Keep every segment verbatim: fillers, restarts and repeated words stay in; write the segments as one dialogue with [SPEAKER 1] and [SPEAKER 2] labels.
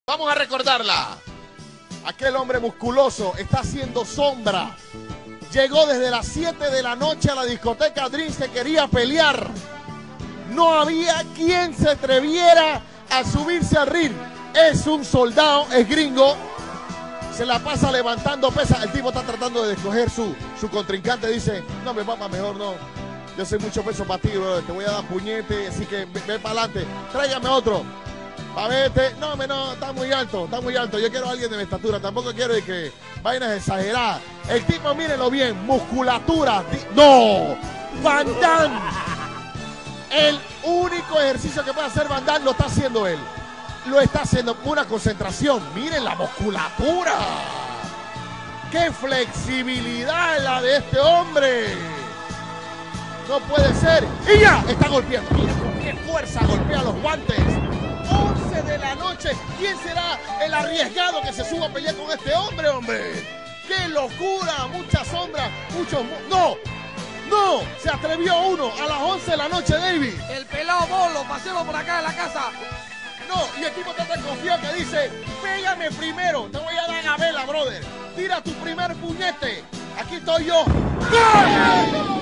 [SPEAKER 1] Vamos a recordarla. Aquel hombre musculoso está haciendo sombra. Llegó desde las siete de la noche a la discoteca Dreams que quería pelear. No había quien se atreviera a subirse al ring. Es un soldado, es gringo. Se la pasa levantando pesas. El tipo está tratando de escoger su, su contrincante. Dice, no, me papá, mejor no. Yo soy mucho peso para ti, bro. Te voy a dar puñete, así que ve, ve para adelante. Tráigame otro. A ver, este, no, no, está muy alto, está muy alto. Yo quiero a alguien de mi estatura, tampoco quiero de que vainas exageradas. El tipo, mírenlo bien, musculatura. No, Van Damme. El único ejercicio que puede hacer Van Damme lo está haciendo él. Lo está haciendo con una concentración. Miren la musculatura. ¡Qué flexibilidad la de este hombre! No puede ser. Y ya, está golpeando. Mira con qué fuerza golpea los guantes. once de la noche. ¿Quién será el arriesgado que se suba a pelear con este hombre, hombre? ¡Qué locura! Mucha sombra, muchos... ¡No! ¡No! Se atrevió uno a las once de la noche, David.
[SPEAKER 2] El pelado Bolo, pasemos por acá de la casa.
[SPEAKER 1] No, y el tipo está tan confiado que dice, pégame primero, te voy a dar la vela, brother. Tira tu primer puñete. Aquí estoy yo. ¡Gol!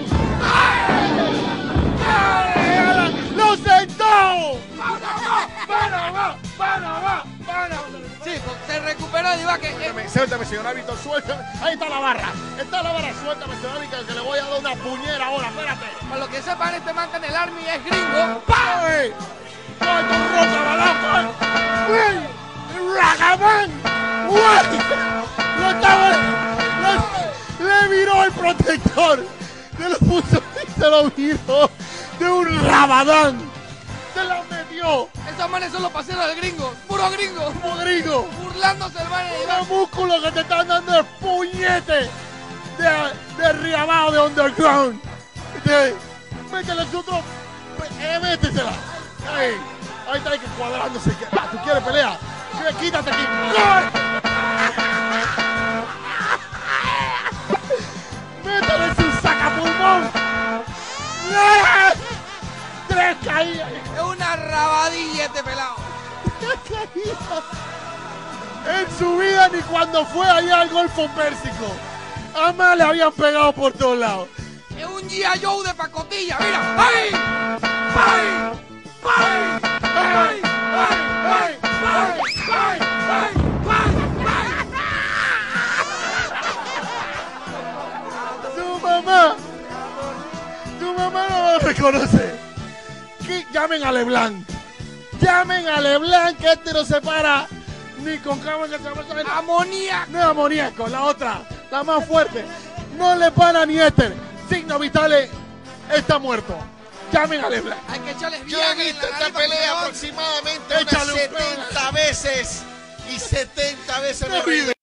[SPEAKER 1] ¡Lo sentó! ¡Panamá! ¡Panamá! ¡Panamá!
[SPEAKER 2] Sí, se recuperó Divaque.
[SPEAKER 1] Suéltame, suéltame, señor hábito, suéltame. Ahí está la barra. Está la barra, suéltame, señor hábito, que le voy a dar una puñera ahora, espérate.
[SPEAKER 2] Para lo que sepan, este man en el Army es gringo.
[SPEAKER 1] ¡Pay! ¡Ay, con roca, balón! ¡Uy! ¡Ragaman! ¡Uy! ¡Lo estaba... Lo, le miró el protector! Se lo puso y se lo miró de un rabadán. Se la metió.
[SPEAKER 2] Esos manes son los paseros del gringo. Puro gringo.
[SPEAKER 1] Como gringo.
[SPEAKER 2] Burlándose del man de
[SPEAKER 1] Unos músculos que te están dando el puñete de, de riabajo de underground. De, métele su otro. Eh, métesela. Ahí. Ahí está, hay que cuadrándose. Ah, ¿tú quieres pelea? Sí, quítate aquí. ¡Gol! ¡Métele su sacapulmón! ¡Tres caídas!
[SPEAKER 2] Es una rabadilla este pelado.
[SPEAKER 1] ¡Tres caídas! En su vida ni cuando fue allá al Golfo Pérsico. Además le habían pegado por todos lados.
[SPEAKER 2] Es un G I Joe de pacotilla, mira. ¡Ay! ¡Ay! ¡Ay! ¡Ay! ¡Ay! ¡Ay! ¡Ay! ¡Ay! ¡Ay!
[SPEAKER 1] Su mamá, su mamá no lo reconoce. Que llamen a Leblanc. Llamen a Leblanc, que este no se para ni con cama que se llama
[SPEAKER 2] Amoníaco.
[SPEAKER 1] no es amoníaco, la otra, la más fuerte. No le para ni éter. Signos vitales, está muerto. Llamen a Leblanc.
[SPEAKER 2] Hay que echarles
[SPEAKER 3] Yo
[SPEAKER 2] bien.
[SPEAKER 3] he visto esta pelea aproximadamente unas
[SPEAKER 1] Échale un
[SPEAKER 3] setenta veces y setenta veces me
[SPEAKER 1] No
[SPEAKER 3] río.